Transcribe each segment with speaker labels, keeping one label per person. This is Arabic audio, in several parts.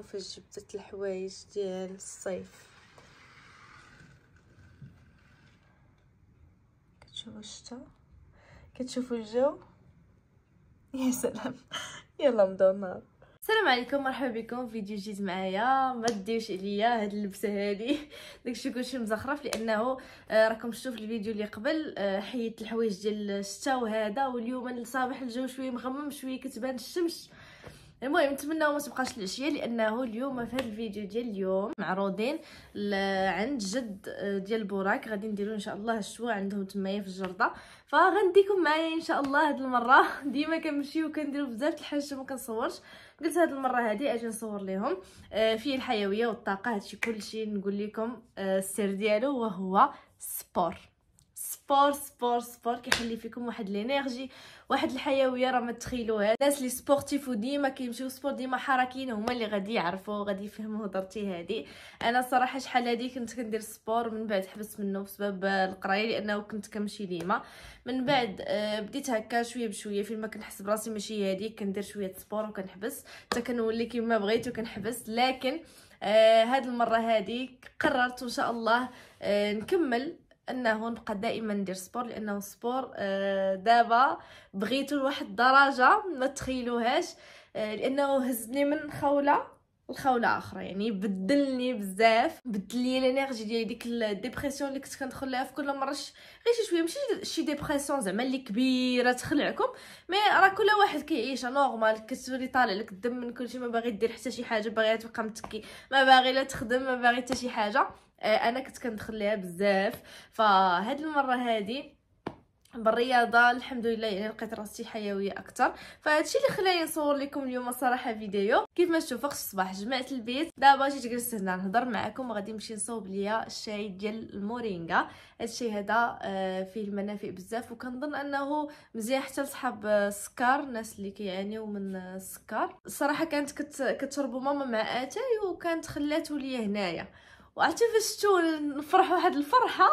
Speaker 1: فاش جبت الحوايج ديال الصيف. كتشوفوا الشتا، كتشوفوا الجو، يا سلام. يلا نبداو النهار. السلام عليكم، مرحبا بكم في فيديو جديد معايا. ما ديوش عليا هاد اللبسه هادي، داكشي كلشي مزخرف لانه راكم شفتوا في الفيديو اللي قبل حيدت الحوايج ديال الشتا وهذا، واليوم الصباح الجو شويه مغمم، شويه كتبان الشمس. المهم نتمنى ما تبقاش العشيه، لانه اليوم في هذا الفيديو ديال اليوم معروضين عند جد ديال بوراك. غادي نديرو ان شاء الله الشوا عندهم تمايا في الجرده، فغنديكم معايا ان شاء الله. هاد المره ديما كنمشيو وكنديرو بزاف د الحاجات ما كنصورش، قلت هاد المره هادي اجي نصور لهم فيه الحيويه والطاقه. هادشي كلشي نقول لكم السر ديالو وهو سبور. سبور سبور سبور كيخلي فيكم واحد لينيرجي، واحد الحيويه. راه ما تخيلوها الناس اللي سبورتيف وديما كيمشيو سبور، ديما حركيين، هما اللي غادي يعرفوا غادي يفهموا هضرتي هذه. انا صراحه شحال هادي كنت كندير سبور، من بعد حبست منه بسبب القرايه، لانه كنت كنمشي ديما. من بعد بديت هكا شويه بشويه، فين ما كنحس براسي ماشي هادي كندير شويه سبور وكنحبس، حتى كنولي كيما بغيت وكنحبس. لكن هاد المره هادي قررت ان شاء الله نكمل انه نبقى دائما ندير سبور، لانه سبور دابا بغيتو لواحد الدرجه ما تخيلوهاش، لانه هزني من خوله الخوله اخرى. يعني بدلني بزاف، بدل لي الانرجي ديالي، ديك الديبرسيون اللي كنت كندخل لها في كل مره غير شي شويه، ماشي شي ديبرسيون زعما اللي كبيره تخلعكم، مي راه كل واحد كيعيشها نورمال. كتولي طالع لك الدم من كلشي، ما باغي دير حتى شي حاجه، باغي تبقى متكي، ما باغي لا تخدم، ما باغي حتى شي حاجه. انا كنت كندخل ليها بزاف. فهاد المره هادي بالرياضه الحمد لله يعني لقيت راسي حيويه اكثر، فهادشي اللي خلاني نصور لكم اليوم الصراحه فيديو. كيف ما تشوفوا الصباح جمعت البيت، دابا جيت جلست هنا نهضر معكم، وغادي نمشي نصوب ليا الشاي ديال المورينغا. هادشي هذا فيه المنافع بزاف، وكنظن انه مزيان حتى لصحاب السكر، الناس اللي كيعانيو من السكر. الصراحه كانت كتشربوا ماما مع اتاي، وكانت خلاتو ليا هنايا، وعرفتي فاش شتو نفرح واحد الفرحه.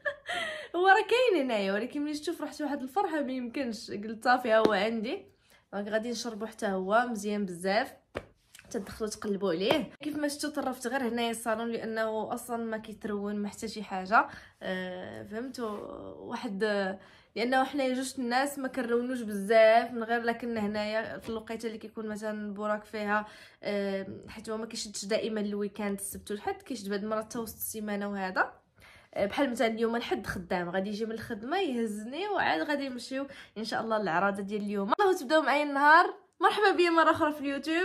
Speaker 1: هو راه كاين هنايا، ولكن ملي شتو فرحت واحد الفرحه ما يمكنش، قلت صافي هو عندي. دونك غادي نشربو حتى هو مزيان بزاف، تدخلوا تقلبوا عليه. كيف ما شفتوا طرفت غير هنايا الصالون، لانه اصلا ما كيترون ما حتى شي حاجه. فهمتوا واحد، لانه حنايا جوج الناس ما كنرونوش بزاف من غير، لكن هنايا في الوقيته اللي كيكون مثلا بوراك فيها، حيت هو ما كيشدش دائما الويكاند السبت والحد، كيشد بعض المرات حتى وسط السيمانه. وهذا بحال مثلا اليوم الحد خدام، غادي يجي من الخدمه يهزني، وعاد غادي نمشيو ان شاء الله للعراضه ديال اليوم. الله تبداو معايا النهار. مرحبا بيا مره اخرى في اليوتيوب.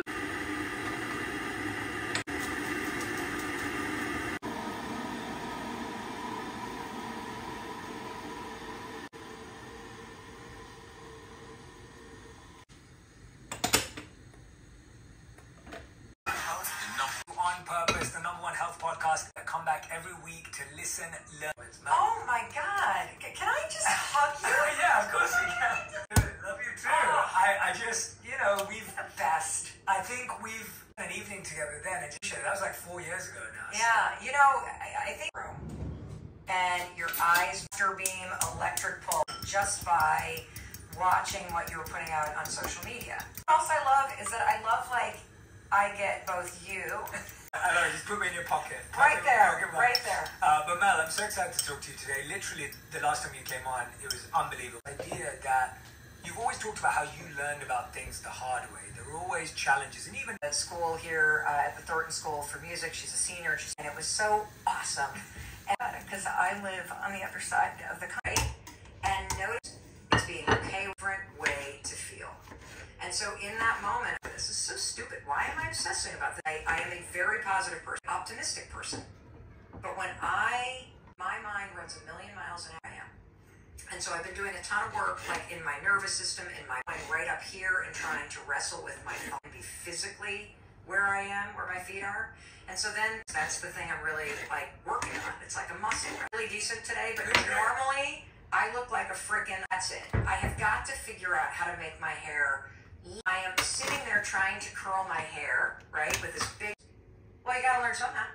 Speaker 2: Come back every week to listen, learn.
Speaker 3: Oh my God! Can I just hug you?
Speaker 2: Yeah, of course we can. Love you too. I just, we've
Speaker 3: The best.
Speaker 2: I think we've an evening together then, and that was like 4 years ago now.
Speaker 3: Yeah, I think and your eyes master beam electric pulse just by watching what you were putting out on social media. What else I love is that I get both you.
Speaker 2: I know, just put me in your pocket.
Speaker 3: Right there, right there.
Speaker 2: But Mel, I'm so excited to talk to you today. Literally, the last time you came on, it was unbelievable. The idea that you've always talked about how you learned about things the hard way. There were always challenges, and even
Speaker 3: At school here at the Thornton School for Music, she's a senior, and it was so awesome. Because I live on the other side of the country, and notice it's being okay, different way to feel. And so in that moment, this is so stupid. Why am I obsessing about this? I am a very positive person, optimistic person. But when my mind runs a million miles an hour, I am. And so I've been doing a ton of work, like in my nervous system, in my mind, right up here, and trying to wrestle with my thoughts and be physically where I am, where my feet are. And so then that's the thing I'm really working on. It's like a muscle. Really decent today, but normally I look like a frickin', that's it. I have got to figure out how to make my hair. I am sitting there trying to curl my hair, right, with this big, well, you gotta learn somehow.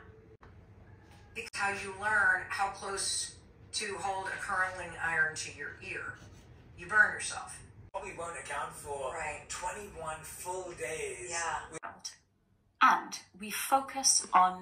Speaker 3: Because how you learn how close to hold a curling iron to your ear. You burn yourself.
Speaker 2: what we won't account for.
Speaker 3: Right.
Speaker 2: 21 full days.
Speaker 3: Yeah.
Speaker 4: and we focus on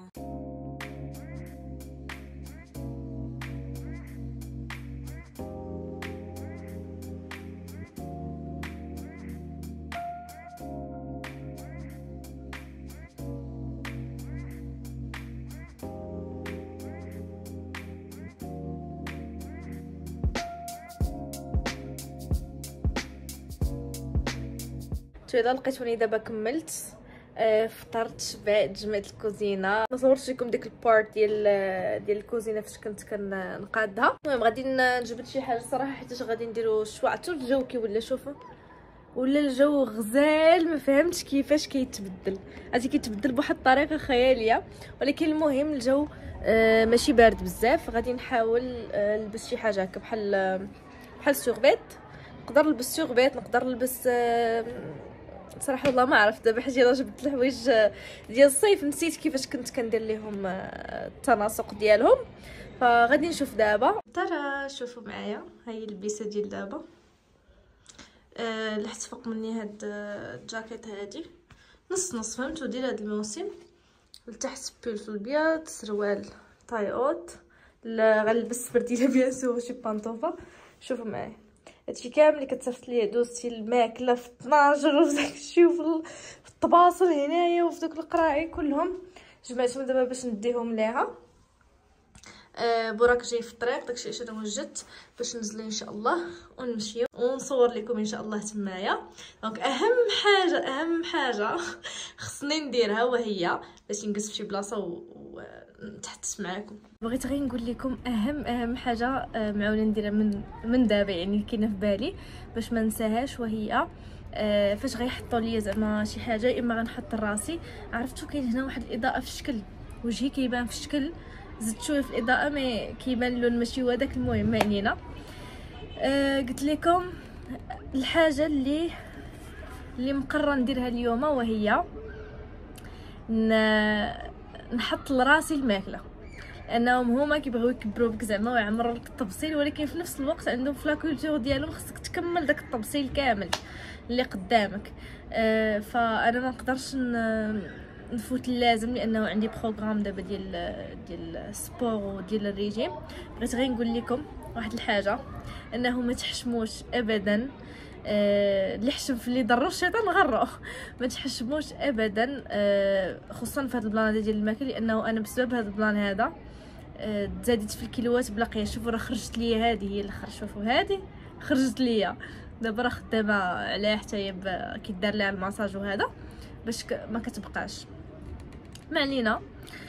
Speaker 1: اذا لقيتوني دابا كملت فطرت شبعت جمعت الكوزينه. ما صورتش لكم ديك البارت ديال الكوزينه فاش كنت كنقادها. المهم غادي نجبد شي حاجه صراحه حيت غادي نديرو شويه. عرفتوا الجو كي ولا شوفوا ولا الجو غزال ما فهمتش كيفاش كيتبدل. عرفتي كيتبدل بواحد الطريقه خياليه. ولكن المهم الجو ماشي بارد بزاف. غادي نحاول نلبس شي حاجه هكا بحال السوربيت. نقدر نلبس سوربيت نقدر نلبس صراحه والله ما عرفت دابا حيت الا جبت الحوايج ديال الصيف نسيت كيفاش كنت كندير لهم التناسق ديالهم. فغادي نشوف دابا. ترى شوفوا معايا هاي اللبسه ديال دابا. لحت فوق مني هاد الجاكيت هادي نص نص فهمتوا ديال هاد الموسم. لتحت بول في البيض سروال طاي اوت. غنلبس فرديله بيان سور شي بانطوفه. شوفوا معايا هادشي كامل اللي كتصيفط ليا دوزتي الماكله في 12 وفي داكشي وفي الطباصل هنايا وفي دوك القراعي كلهم جمعتهم دابا باش نديهم ليها. براك جاي في الطريق داكشي علاش انا وجدت باش ننزل ان شاء الله ونمشيو ونصور لكم ان شاء الله تمايا. دونك اهم حاجه خصني نديرها وهي باش نجلس في شي بلاصه ونتحدث معاكم. بغيت غير نقول لكم اهم حاجه معاونه نديرها من دابا يعني كاينه في بالي باش ما ننساهاش وهي فاش غيحطوا ليا زعما شي حاجه اما غنحط راسي. عرفتوا كاين هنا واحد الاضاءه في الشكل وجهي كيبان في الشكل زدت شويه في الاضاءه ما كيبان اللون ماشي هو داك. المهم ما علينا. قلت لكم الحاجه اللي مقرره نديرها اليوم وهي نحط لراسي الماكله. لانهم هما كيبغيو يكبروا بك زعما ويعمروا لك التبصيل ولكن في نفس الوقت عندهم في لاكولتور ديالهم خصك تكمل داك التبصيل كامل اللي قدامك. فانا ما نقدرش نفوت اللازم لانه عندي بروغرام دابا ديال السبور وديال الريجيم. بغيت غير نقول لكم واحد الحاجه انه ما تحشموش ابدا. اللي حشم في اللي ضرو الشيطان غرو. ما تحشموش ابدا خصوصا في هذا البلان ديال الماكل لانه انا بسبب هذا البلان هذا تزادت في الكيلوات بلا قياس. شوفوا راه خرجت ليا هذه هي اللي شوفوا هذه خرجت ليا دابا راه خدامه عليها حتى هي كيدار ليها الماساج وهذا باش ما كتبقاش. ما علينا.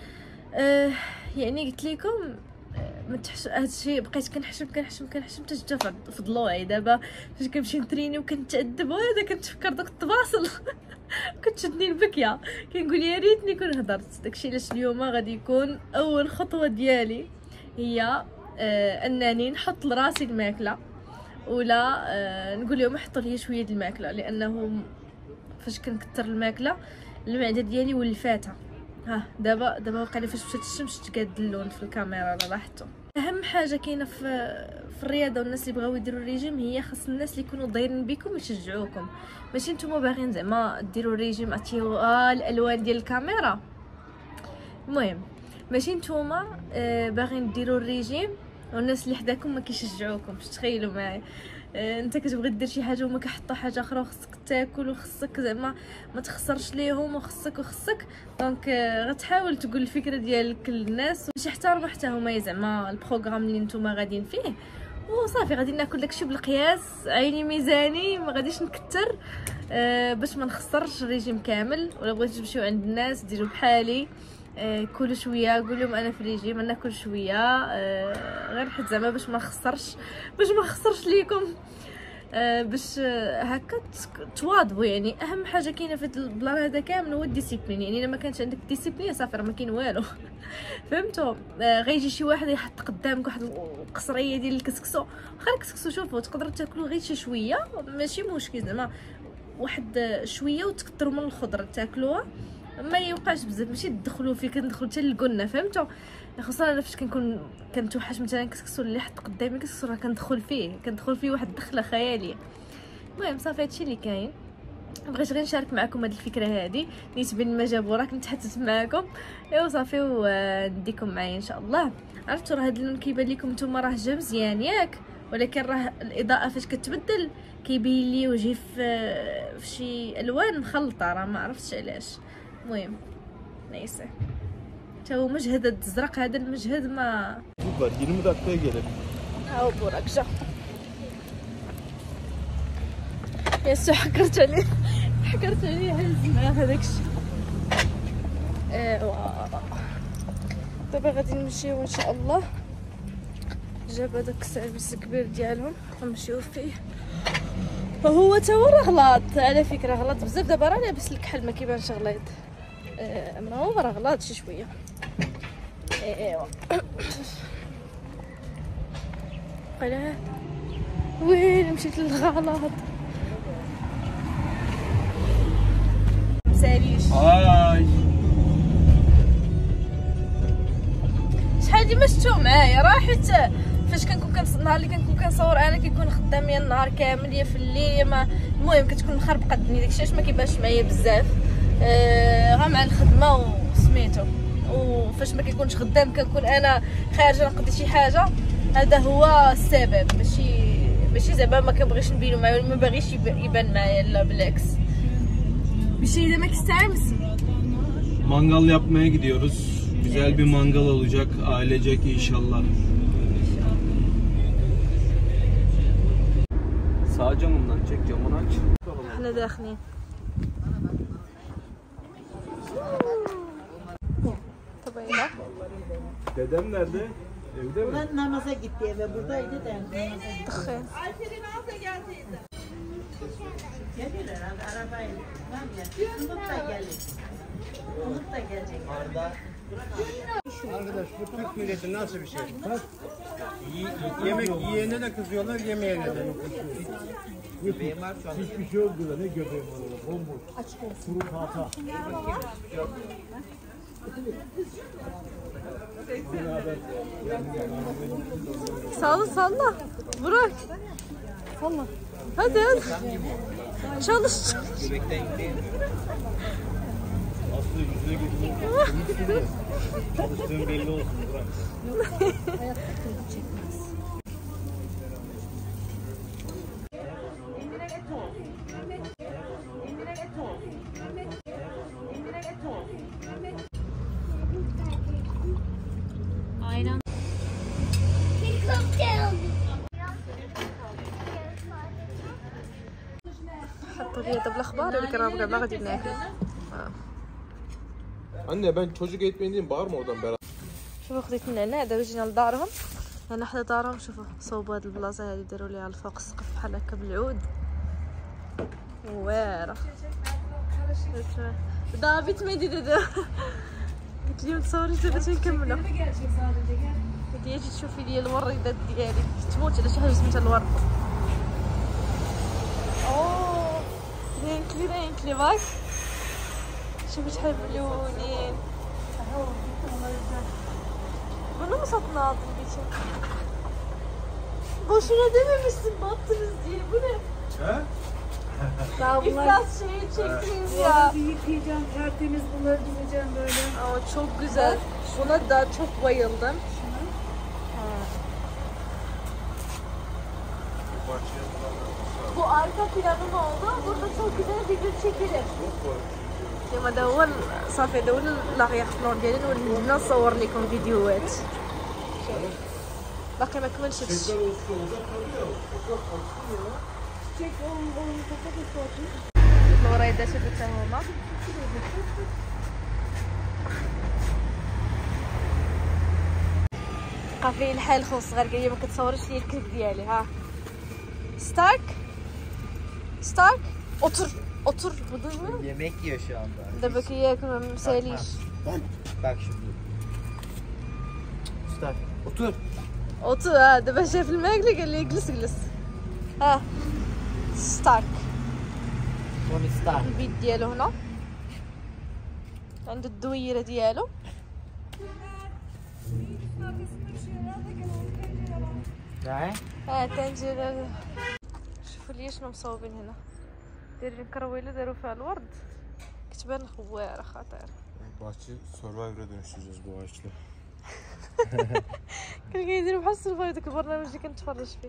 Speaker 1: يعني قلت لكم ما تحش هادشي بقيت كنحشم حتى جا في ضلوعي. دابا فاش كنمشي نتريني وكنتادب وهذا كنتفكر دوك الطباصل كتشدني البكيه كنقول يا ريتني كون هضرت. داكشي علاش اليوم غادي يكون اول خطوه ديالي هي انني نحط لراسي الماكله ولا نقول لهم حطوا لي شويه د الماكله لانه فاش كنكثر الماكله المعده ديالي ولفاتها. دابا وقيلا فاش مشات الشمس تقاد اللون في الكاميرا لاحظتوا. اهم حاجه كاينه في الرياضه والناس اللي بغاو يديروا الريجيم هي خاص الناس اللي يكونوا دايرين بكم يشجعوكم. ماشي نتوما باغيين زعما ديروا الريجيم عتيو الالوان ديال الكاميرا. المهم ماشي نتوما باغيين ديروا الريجيم والناس اللي حداكم ما كيشجعوكمش. تخيلوا معايا انت كتبغي دير شي حاجه وما كيحطوا حاجه اخرى وخصك تاكل وخصك زعما ما تخسرش ليهم وخصك دونك غتحاول تقول الفكره ديالك للناس باش يحترموا حتى هما زعما البروغرام اللي نتوما غاديين فيه. وصافي غادي ناكل داكشي بالقياس عيني ميزاني ما غاديش نكتر باش ما نخسرش الريجيم كامل. ولا بغيتو تمشيو عند الناس ديروا بحالي كل شويه قول لهم انا في الريجيم انا كل شويه غير حيت زعما باش ما نخسرش ليكم باش هكا تواظبوا. يعني اهم حاجه كاينه في البلان هذا كامل هو الديسيبلين. يعني الا ما كانش عندك ديسيبلين صافي راه ما كاين والو. فهمتوا؟ غيجي شي واحد يحط قدامك واحد القصريه ديال الكسكسو. واخا الكسكسو شوفوا تقدروا تاكلوا غير شي شويه ماشي مشكل زعما واحد شويه وتكثروا من الخضره تاكلوها ما يوقعش بزاف ماشي تدخلوا فيه كندخلوا حتى للقنا. فهمتوا؟ خصوصا انا فاش كنتوحش مثلا كسكسو اللي حط قدامي كسكسو راه كندخل فيه واحد الدخله خياليه. المهم صافي هادشي اللي كاين. بغيت غير نشارك معكم هذه الفكره هذه نيت بين ما جابوا راه كنت حتت معكم ايوا صافي ونديكم معايا ان شاء الله. عرفتوا راه هذا اللون كيبان لكم نتوما راه جا مزيان ياك، ولكن راه الاضاءه فاش كتبدل كيبين لي وجهي في شي الوان مخلطه، راه ما عرفتش علاش. المهم نيسه تا هو مجهد الزرق، هذا المجهد ما
Speaker 5: 20 dakikaya gelir.
Speaker 1: هاو بوراك جا يا حكرت عليه هز معاه هذاك الشيء. ايوا دابا غادي نمشيو ان شاء الله. جاب هذاك السيرفيس الكبير ديالهم غنمشيو فيه، وهو تا هو راه غلط على فكره، غلط بزاف. دابا راه لابس الكحل ما كيبانش غليظ، اما هو راه غلط شي شويه. ايوا قلاه وين مشيت للغلط مساليش. شحال ديما شفتو معايا، راه حتى فاش كنكون النهار اللي كنكون كنصور انا كيكون خدام يا النهار كامل يا في الليل يا ما، المهم كتكون مخربقه الدنيا. داكشي علاش ما كيبانش معايا بزاف غير مع الخدمه وسميتو. وفاش ما كيكونش خدام كنكون انا خارجه نقضي شي حاجه، هذا هو السبب. ماشي زعما ما كنبغيش نبينو معايا ولا ما باغيش يبان معايا، لا بالعكس. Bir şey demek ister misin?
Speaker 5: Mangal yapmaya gidiyoruz. Güzel bir mangal olacak, ailecek inşallah. Sağ camından çek, camını aç.
Speaker 1: احنا داخلين. طبيعي.
Speaker 5: Dedem nerede? Evde mi?
Speaker 6: Ben namaza gitti eve, buradaydı da namaza gitti.
Speaker 1: دخين.
Speaker 6: Gelir herhalde arabayla. Var ya, Umut da gelir. Umut da gelecek.
Speaker 7: Arkadaş bu Türk milleti nasıl bir şey? Yemek yiyene de kızıyorlar, yemeyene de.
Speaker 5: Hiçbir şey oldu da ne göbeğim var orada, bomboş. Kuru tahta.
Speaker 1: Salla. Burak. Salla. Hadi. Çalış.
Speaker 5: Aslı yüzüne gülüyor. Çalıştığın belli olsun bırak.
Speaker 1: Aynen. حطوا لي هذا بالاخبار اللي كان ما غادي ناكل.
Speaker 5: Anne ben çocuk eğitmeni değilim, bağırma oradan beraber.
Speaker 1: شوفوا خديت النعناع دابا جينا لدارهم. هنا حدا دارهم. شوفوا صوبوا هاد البلاصه هادي داروا ليها الفوق السقف بحال هكا بالعود واعره. ضابط ميدي دابا قلت لهم تصوري دابا تنكملوا. بدي اجي تشوفي لي الوردات ديالي تموت على شي حاجه سميتها الورد. اوه renkli bak. Şöyle şöyle blue. Bunu mu satın aldın geçen? Boşuna dememişsin battınız diye. Bu ne?
Speaker 5: He?
Speaker 1: İflas şeyi çektiniz ya.
Speaker 6: Yıkayacağım, tertemiz bunları dizeceğim böyle.
Speaker 1: Ama çok güzel. Buna da çok bayıldım. Bu arka planım oldu. Burada çok güzel video çekelim. اليوم هذا هو صافي هذا هو لاغيغ بلون ديالي، نولي نصور لكم فيديوهات. باقي ما كملتش. الوريدات حتى هما بقى فيه الحال خو الصغير قال لي ما كتصوريش لي الكليب ديالي. ها ستارك otur. Bu duymuyor.
Speaker 7: Yemek yiyor şu anda.
Speaker 1: Da bakıyor yakın meseliş.
Speaker 7: Bak şimdi. Usta, otur.
Speaker 1: Ha. دابا شاف الماكله قال لي جلس. ها ستارك.
Speaker 7: Tony Stark.
Speaker 1: البيت ديالو هنا عنده الدويره ديالو.
Speaker 7: Ne?
Speaker 1: تنجي شوفوا لي شنو مصوبين هنا. دايرين كرويله داروا فيها الورد كتبان خواره خطير.
Speaker 5: Bahçe Survivor'a dönüştüreceğiz bu ağaçla.
Speaker 1: كانوا كيديروا بحال السرفايف داك البرنامج اللي كنتفرج فيه.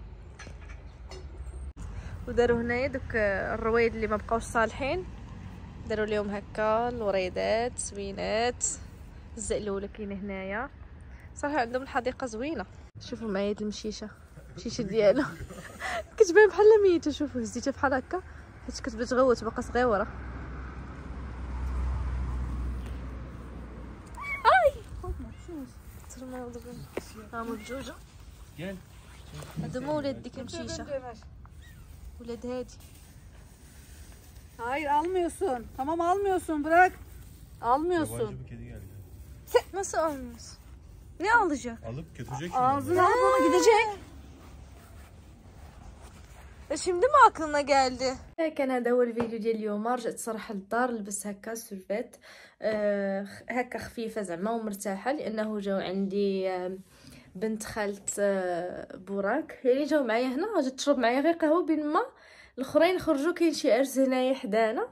Speaker 1: وداروا هنايا دوك الرويد اللي ما بقاوش صالحين داروا ليهم هكا الوريدات زوينات. الزقلوله كاينه هنايا صراحه عندهم الحديقه زوينه. شوفوا معايا هاد المشيشه الشيشه ديالها كتبان بحال ميته. شوفوا هزيتها بحال هكا حيت كتبان تغوت باقا صغيره. اي مبجوجه.
Speaker 5: Gel.
Speaker 1: هادو ما ولاد ديك المشيشه ولاد هادي.
Speaker 6: Hayır almıyorsun. Tamam almıyorsun bırak. Almıyorsun.
Speaker 5: Yabancı bir kedi geldi.
Speaker 1: Nasıl almıyorsun? Ne alacak?
Speaker 5: Alıp götürecek mi?
Speaker 6: Ağzını alıp ona gidecek.
Speaker 1: şimdi mi aklına geldi؟ كان هذا هو الفيديو ديال اليوم. رجعت صراحه للدار لبست هكا سولفيت هكا خفيفه زعما ومرتاحه لانه جاو عندي بنت خالت بوراك يعني جاو معايا هنا. جات تشرب معايا غير قهوه بين ما الاخرين خرجوا. كاين شي عرس هنايا حدانا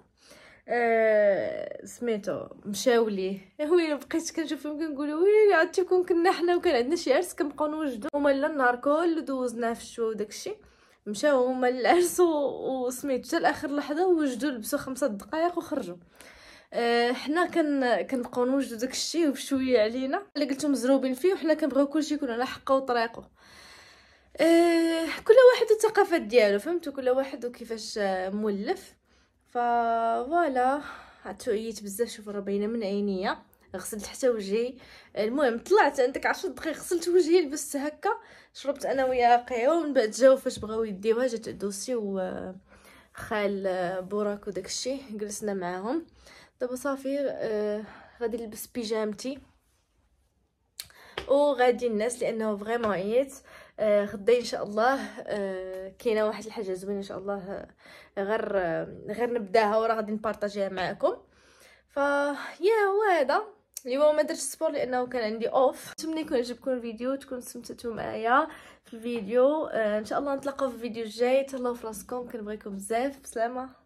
Speaker 1: سميتو مشاو ليه. هو بقيت كنشوفهم كنقولوا ويلي عاد كنا حنا وكان عندنا شي عرس كنبقاو نوجدوا. هما لا النهار كله دوزناه في الشوا وداكشي. مشاو هما للعرس وسميتو حتى لاخر لحظه وجدوا لبسوا 5 دقائق وخرجوا. حنا كنبقاو نوجدوا داكشي وبشويه علينا اللي قلتو مزروبين فيه وحنا كنبغيو كلشي يكون على حقه وطريقه. كل واحد والثقافات ديالو فهمتوا كل واحد وكيفاش مولف. فوالا عييت بزاف. شوفوا راه باينه من عينيا. غسلت حتى وجهي. المهم طلعت عندك 10 دقائق غسلت وجهي لبست هكا شربت انا ويا قهوه. من بعد جاو فاش بغاو يديوها جات دوسي وخال بوراك وداكشي جلسنا معاهم. دابا صافي غادي نلبس بيجامتي وغادي الناس لانه فريمون عييت. غدا ان شاء الله كاينه واحد الحاجه زوينه ان شاء الله غير نبداها وراه غادي نبارطاجيها معكم. يا هو هذا اليوم ما درتش سبور لانه كان عندي اوف. نتمنى يكون عجبكم الفيديو تكونوا استمتعتوا معايا في الفيديو. ان شاء الله نتلاقاو في الفيديو الجاي. تهلاو في راسكم كنبغيكم بزاف. بسلامه.